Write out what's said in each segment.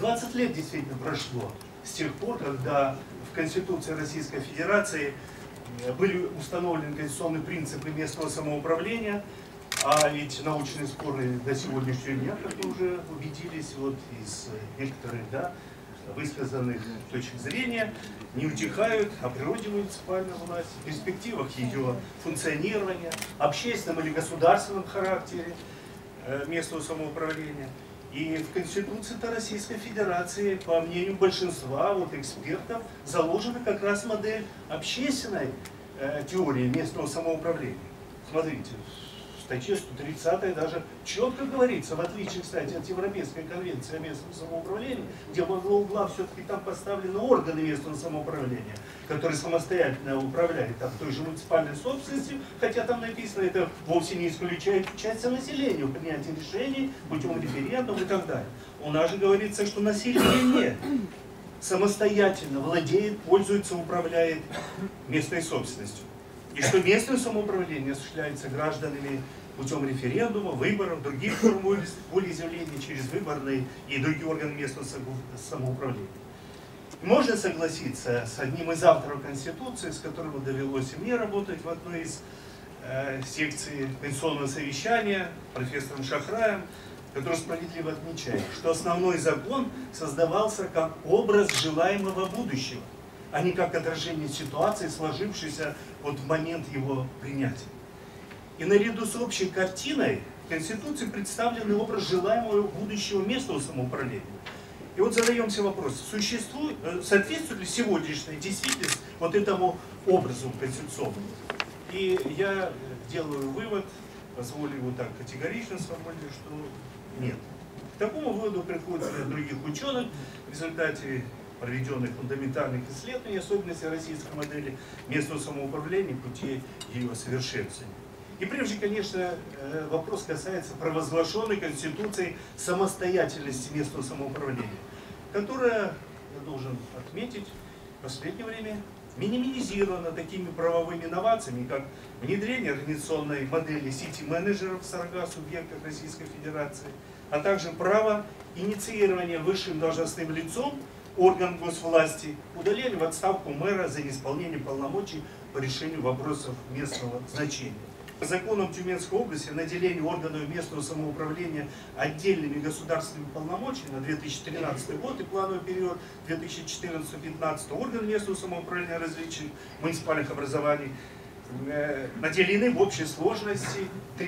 20 лет действительно прошло с тех пор, когда в Конституции Российской Федерации были установлены конституционные принципы местного самоуправления, а ведь научные споры до сегодняшнего дня, как мы уже убедились, вот из некоторых высказанных точек зрения, не утихают о природе муниципальной власти, перспективах ее функционирования, общественном или государственном характере местного самоуправления. И в Конституции Российской Федерации, по мнению большинства экспертов, заложена как раз модель общественной теории местного самоуправления. Смотрите, в статье 130 даже четко говорится, в отличие, кстати, от Европейской конвенции о местном самоуправлении, где во главу угла все-таки там поставлены органы местного самоуправления, которые самостоятельно управляют той же муниципальной собственностью, хотя там написано, это вовсе не исключает участие населения в принятии решений путем референдума и так далее. У нас же говорится, что население самостоятельно владеет, пользуется, управляет местной собственностью. И что местное самоуправление осуществляется гражданами путем референдума, выборов, других форм волеизъявления через выборные и другие органы местного самоуправления. Можно согласиться с одним из авторов Конституции, с которым довелось и мне работать в одной из секций конституционного совещания, профессором Шахраем, который справедливо отмечает, что основной закон создавался как образ желаемого будущего, а не как отражение ситуации, сложившейся в момент его принятия. И наряду с общей картиной в Конституции представлен образ желаемого будущего местного самоуправления. И задаемся вопросом, соответствует ли сегодняшняя действительность этому образу конституционному? И я делаю вывод, позволю его так категорично сформулировать, что нет. К такому выводу приходят ряд других ученых в результате проведенных фундаментальных исследований особенностей российской модели местного самоуправления, путей ее совершенствования. И прежде, конечно, вопрос касается провозглашенной Конституцией самостоятельности местного самоуправления, которая, я должен отметить, в последнее время минимизирована такими правовыми инновациями, как внедрение организационной модели сити-менеджеров в 40 субъектах Российской Федерации, а также право инициирования высшим должностным лицом орган госвласти, удаление в отставку мэра за неисполнение полномочий по решению вопросов местного значения. Законом Тюменской области наделение органов местного самоуправления отдельными государственными полномочиями на 2013 год и плановый период 2014-2015 органы местного самоуправления различных муниципальных образований наделены в общей сложности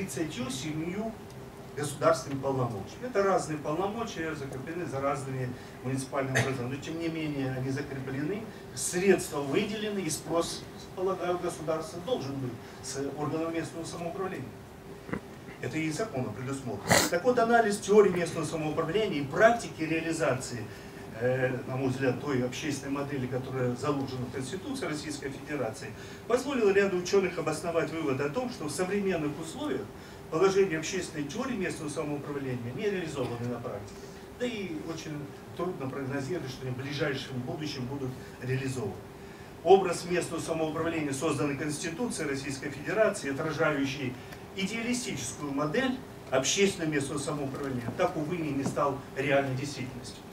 37 государственными полномочиями. Это разные полномочия, закреплены за разными муниципальными образованиями, но тем не менее они закреплены, средства выделены и спрос, полагаю, государства должен быть с органов местного самоуправления. Это и законом предусмотрено. Так вот, анализ теории местного самоуправления и практики реализации, на мой взгляд, той общественной модели, которая заложена в Конституции Российской Федерации, позволил ряду ученых обосновать вывод о том, что в современных условиях положение общественной теории местного самоуправления не реализованы на практике. Да и очень трудно прогнозировать, что они в ближайшем будущем будут реализованы. Образ местного самоуправления, созданный Конституцией Российской Федерации, отражающий идеалистическую модель общественного местного самоуправления, так, увы, не стал реальной действительностью.